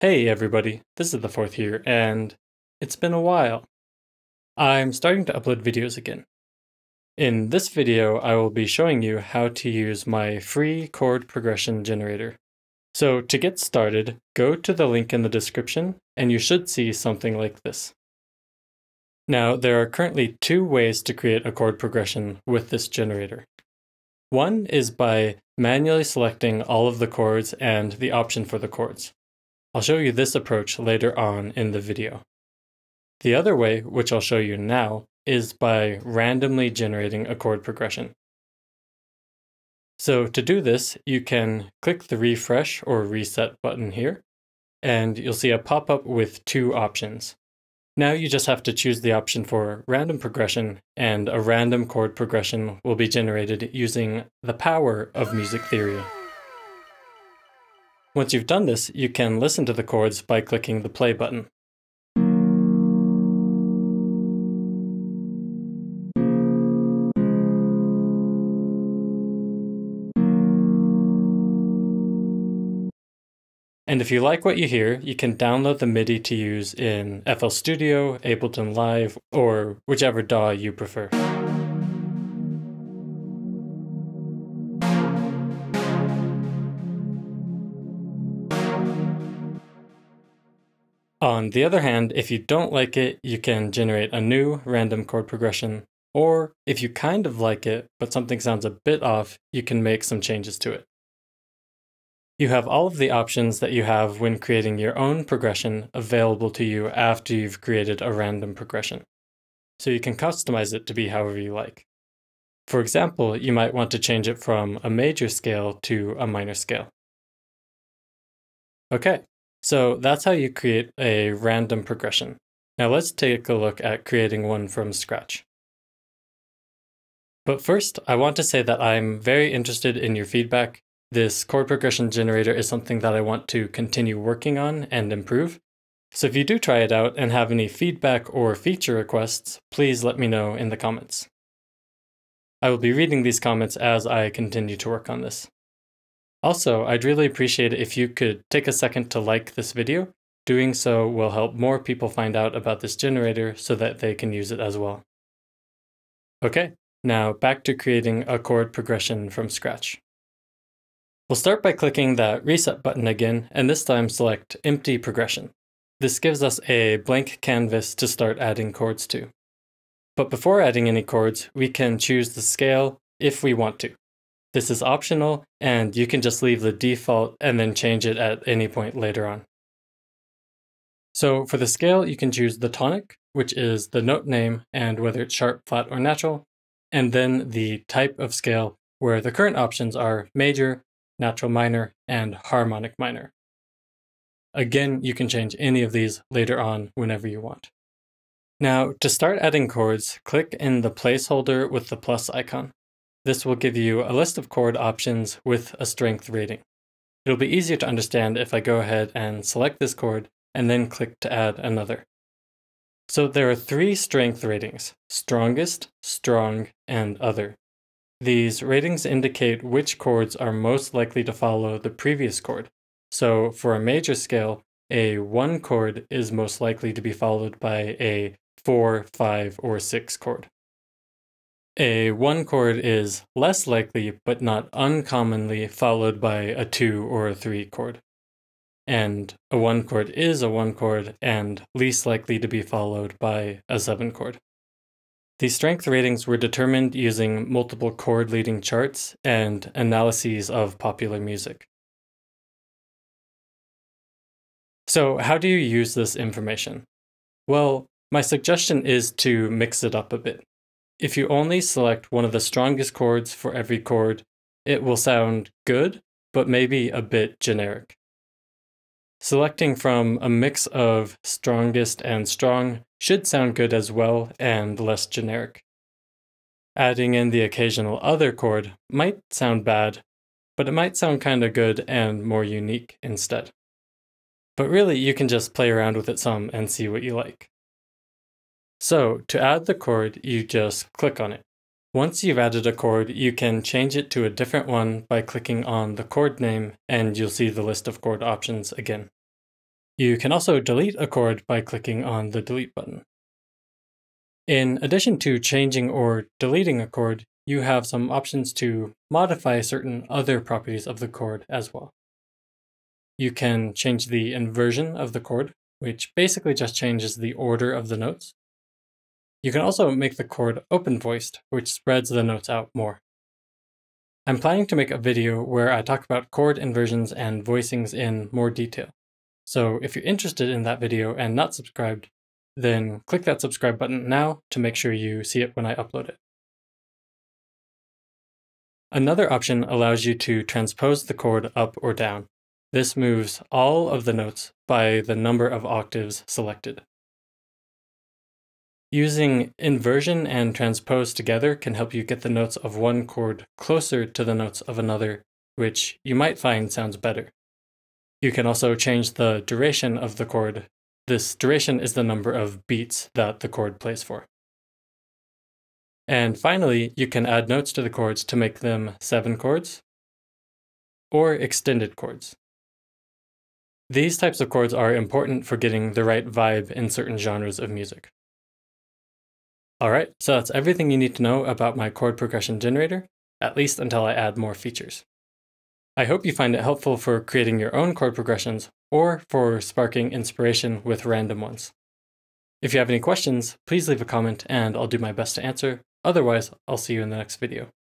Hey everybody, this is the fourth here, and it's been a while. I'm starting to upload videos again. In this video, I will be showing you how to use my free chord progression generator. So to get started, go to the link in the description, and you should see something like this. Now, there are currently two ways to create a chord progression with this generator. One is by manually selecting all of the chords and the option for the chords. I'll show you this approach later on in the video. The other way, which I'll show you now, is by randomly generating a chord progression. So to do this, you can click the refresh or reset button here, and you'll see a pop-up with two options. Now you just have to choose the option for random progression, and a random chord progression will be generated using the power of music theory. Once you've done this, you can listen to the chords by clicking the play button. And if you like what you hear, you can download the MIDI to use in FL Studio, Ableton Live, or whichever DAW you prefer. On the other hand, if you don't like it, you can generate a new random chord progression, or if you kind of like it, but something sounds a bit off, you can make some changes to it. You have all of the options that you have when creating your own progression available to you after you've created a random progression. So you can customize it to be however you like. For example, you might want to change it from a major scale to a minor scale. Okay. So that's how you create a random progression. Now let's take a look at creating one from scratch. But first, I want to say that I'm very interested in your feedback. This chord progression generator is something that I want to continue working on and improve. So if you do try it out and have any feedback or feature requests, please let me know in the comments. I will be reading these comments as I continue to work on this. Also, I'd really appreciate it if you could take a second to like this video. Doing so will help more people find out about this generator so that they can use it as well. Okay, now back to creating a chord progression from scratch. We'll start by clicking that reset button again, and this time select Empty Progression. This gives us a blank canvas to start adding chords to. But before adding any chords, we can choose the scale if we want to. This is optional, and you can just leave the default and then change it at any point later on. So for the scale, you can choose the tonic, which is the note name and whether it's sharp, flat, or natural, and then the type of scale, where the current options are major, natural minor, and harmonic minor. Again, you can change any of these later on whenever you want. Now, to start adding chords, click in the placeholder with the plus icon. This will give you a list of chord options with a strength rating. It'll be easier to understand if I go ahead and select this chord and then click to add another. So there are three strength ratings: strongest, strong, and other. These ratings indicate which chords are most likely to follow the previous chord. So for a major scale, a 1 chord is most likely to be followed by a 4, 5, or 6 chord. A 1 chord is less likely, but not uncommonly, followed by a 2 or a 3 chord. And a 1 chord is a 1 chord and least likely to be followed by a 7 chord. These strength ratings were determined using multiple chord leading charts and analyses of popular music. So how do you use this information? Well, my suggestion is to mix it up a bit. If you only select one of the strongest chords for every chord, it will sound good, but maybe a bit generic. Selecting from a mix of strongest and strong should sound good as well and less generic. Adding in the occasional other chord might sound bad, but it might sound kinda good and more unique instead. But really, you can just play around with it some and see what you like. So, to add the chord, you just click on it. Once you've added a chord, you can change it to a different one by clicking on the chord name, and you'll see the list of chord options again. You can also delete a chord by clicking on the delete button. In addition to changing or deleting a chord, you have some options to modify certain other properties of the chord as well. You can change the inversion of the chord, which basically just changes the order of the notes. You can also make the chord open-voiced, which spreads the notes out more. I'm planning to make a video where I talk about chord inversions and voicings in more detail. So if you're interested in that video and not subscribed, then click that subscribe button now to make sure you see it when I upload it. Another option allows you to transpose the chord up or down. This moves all of the notes by the number of octaves selected. Using inversion and transpose together can help you get the notes of one chord closer to the notes of another, which you might find sounds better. You can also change the duration of the chord. This duration is the number of beats that the chord plays for. And finally, you can add notes to the chords to make them 7 chords or extended chords. These types of chords are important for getting the right vibe in certain genres of music. Alright, so that's everything you need to know about my chord progression generator, at least until I add more features. I hope you find it helpful for creating your own chord progressions or for sparking inspiration with random ones. If you have any questions, please leave a comment and I'll do my best to answer. Otherwise, I'll see you in the next video.